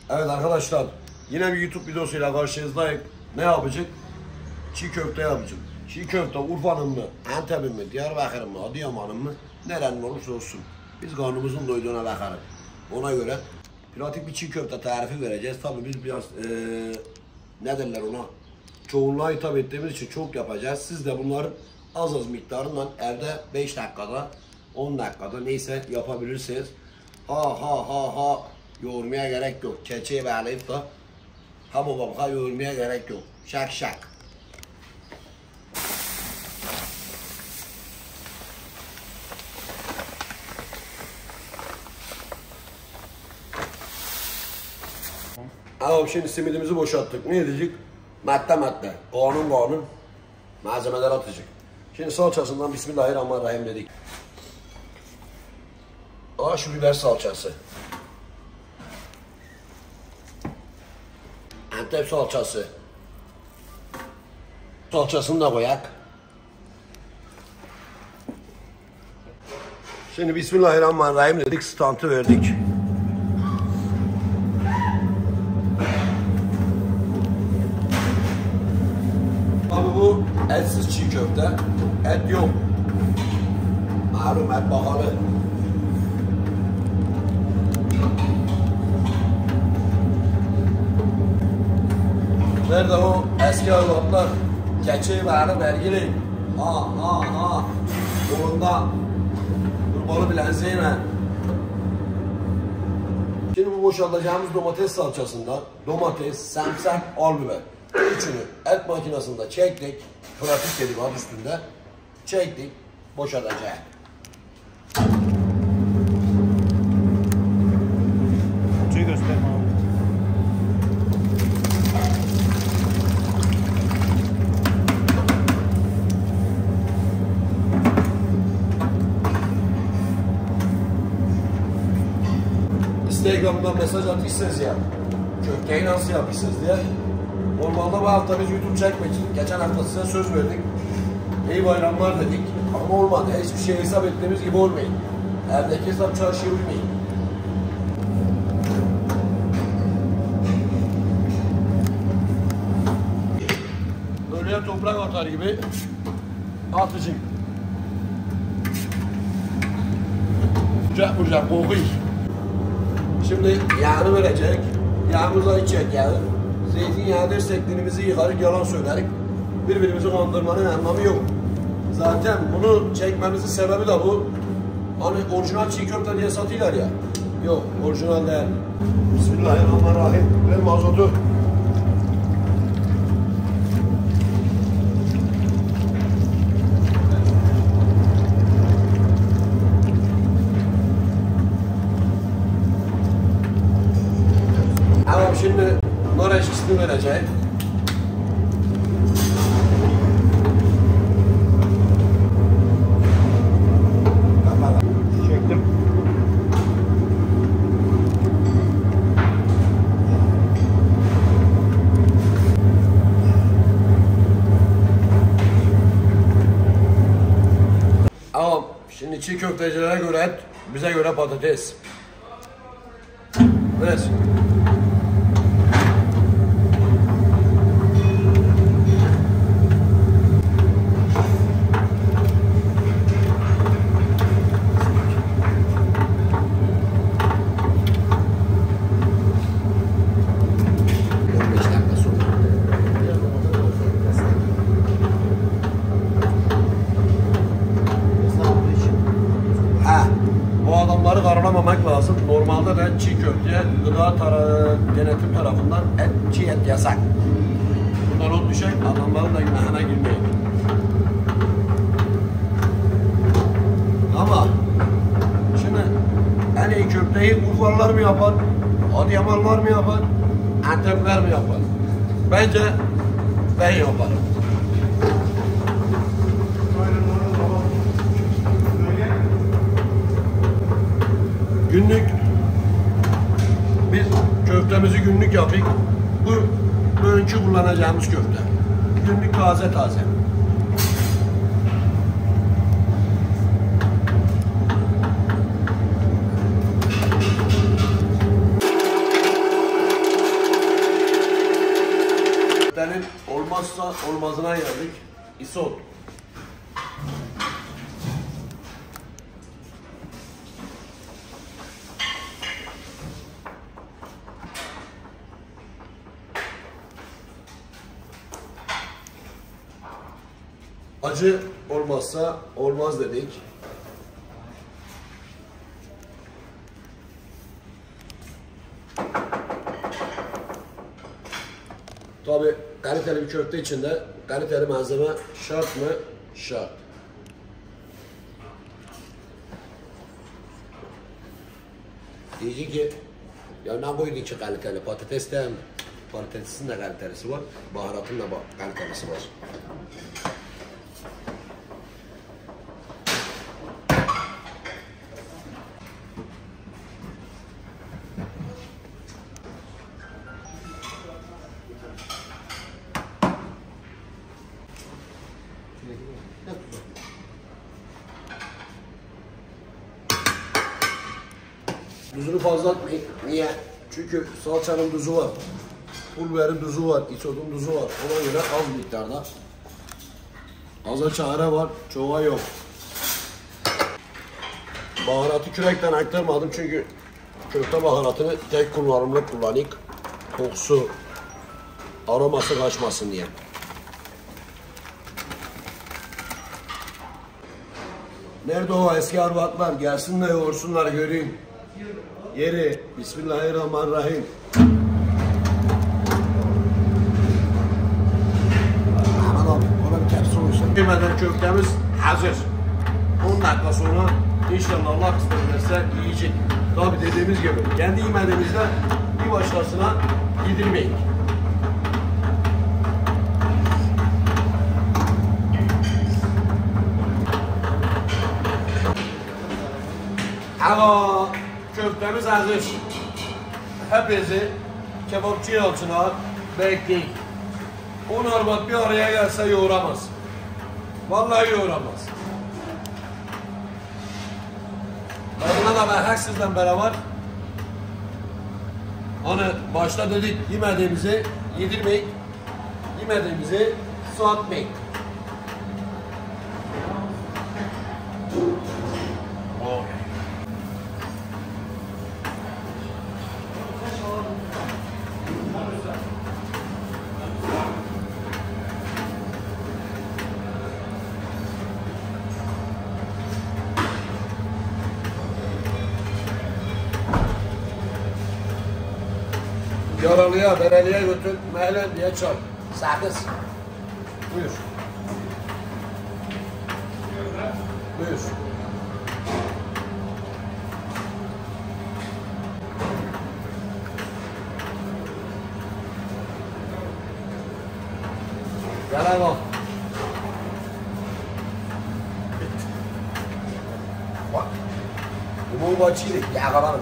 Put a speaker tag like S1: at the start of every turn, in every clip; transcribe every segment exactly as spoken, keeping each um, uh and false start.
S1: Evet arkadaşlar, yine bir YouTube videosuyla karşınızdayım. Ne yapacak? Çiğ köfte yapacağım. Çiğ köfte Urfa'nın mı, Antep'in mi, Diyarbakır'ın mı, Adıyaman'ın mı, nerenin olursa olsun. Biz karnımızın doyduğuna bakarız. Ona göre pratik bir çiğ köfte tarifi vereceğiz. Tabii biz biraz ee, ne derler ona, çoğunluğa hitap ettiğimiz için çok yapacağız. Siz de bunların az az miktarından evde beş dakikada, on dakikada neyse yapabilirsiniz. Ha ha ha ha yoğurmaya gerek yok. Keçeyi bağlayıp da hamur babaka yoğurmaya gerek yok. Şak şak. Abi şimdi simidimizi boşalttık. Ne edecek? Madde madde. Kanun kanun. Malzemeler atacak. Şimdi salçasından Bismillahirrahmanirrahim dedik. Aa şu biber salçası. Antep salçası. Salçasını da koyak. Şimdi Bismillahirrahmanirrahim dedik. Stantı verdik. Abi bu etsiz çiğ köfte. Et yok. Malum et pahalı. Nerede o eski evlatlar? Keçeyi bağırıp vergili. Ha ha ha. Yolunda. Kurbalı bilenzeyme. Şimdi bu boşaltacağımız domates salçasından domates, sarımsak, al biber. Üçünü et makinesinde çektik. Pratik dedik adı üstünde. Çektik. Boşaltacağız.
S2: Kutuyu gösterme abi.
S1: Instagram'dan mesaj atmışsınız ya, köfteyi nasıl yapmışsınız diye. Normalde bu hafta biz YouTube çekmeyeceğiz. Geçen hafta size söz verdik. İyi bayramlar dedik. Ama olmadı. Hiçbir şey hesap ettiğimiz gibi olmayın. Evdeki hesap çarşıya uymayın. Böyle toprak atar gibi atıcım. Bucak bucak kokuyor. Şimdi yağını verecek. Yağımıza içecek yağı. Zeytinyağı dersek dilimizi yıkarık, yalan söylerik. Birbirimizi kandırmanın anlamı yok. Zaten bunu çekmemizin sebebi de bu. Hani orijinal çiğ köfte diye satıyorlar ya. Yok, orijinal değil. Bismillahirrahmanirrahim. Ver mazotu. Tamam, şimdi nar eşkisini vereceğim.
S2: Çektim.
S1: Tamam, şimdi çiğ köftecilere göre et, bize göre patates. Neresi? Adamları karalamamak lazım. Normalde de çiğ köfteye gıda tara denetim tarafından et, çiğ et yasak. Bundan not düşen adamların da günahına girmeyin. Ama şimdi en iyi köfteyi Urfalılar mı yapar, Adıyamanlılar mı yapar, Antepliler mi yapar? Bence ben yaparım. Günlük biz köftemizi günlük yaptık. Bu bugünkü kullanacağımız köfte. Günlük taze taze. köftenin olmazsa olmazına geldik. Isot. Acı olmazsa olmaz dedik. Tabi kaliteli bir köfte içinde kaliteli malzeme şart mı? Şart. Diyecek ki ya ne koydun ki kaliteli patates değil mi? Patatesin de kalitelisi var, baharatın da kalitelisi var. Tuzunu fazla atmayın. Niye? Çünkü salçanın tuzu var. Pul biberin tuzu var. İsotun tuzu var. Ona göre az miktarda. Aza çare var. Çoğa yok. Baharatı kürekten aktarmadım çünkü köfte baharatını tek kullanımlı kullanık. Kokusu, aroması kaçmasın diye. Nerede o eski arvatlar? Gelsin de yoğursunlar göreyim. Yeri. Bismillahirrahmanirrahim. Aman abi, ona bir tepsi olursa. Yemeden köftemiz hazır. on dakika sonra inşallah Allah kısmet ederse yiyecek. Tabi dediğimiz gibi kendi yemediğimizde bir başkasına yedirmeyin. Alo, köftemiz hazır. Hepinizi kebapçı Yalçın'a bekleyin. On arbat bir araya gelse yoğuramaz. Vallahi yoğuramaz. Tadına da ben sizden beraber hani başta dedik yemediğimizi yedirmeyin, yemediğimizi soğutmayın. Oh. Yaralıya, bereliye götür, mehlendiye çay. Sakız. Buyur. Buyur. Gel hayvan. Bak. Bu maçıydı. Yakalarım.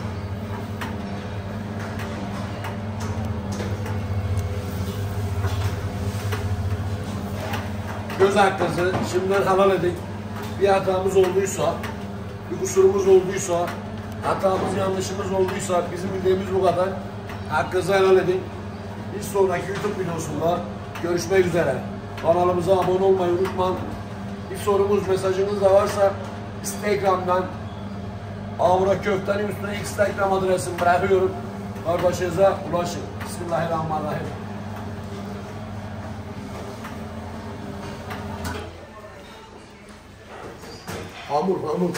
S1: Göz hakkınızı şimdiden helal edin. Bir hatamız olduysa, bir kusurumuz olduysa, hatamız, yanlışımız olduysa bizim bildiğimiz bu kadar. Hakkınızı helal edin. Bir sonraki YouTube videosunda görüşmek üzere. Kanalımıza abone olmayı unutmayın. Bir sorumuz, mesajınız da varsa Instagram'dan Avra Köfte'nin üstüne Instagram adresimi bırakıyorum. Kardeşinize ulaşın. Bismillahirrahmanirrahim. Hamur, hamur.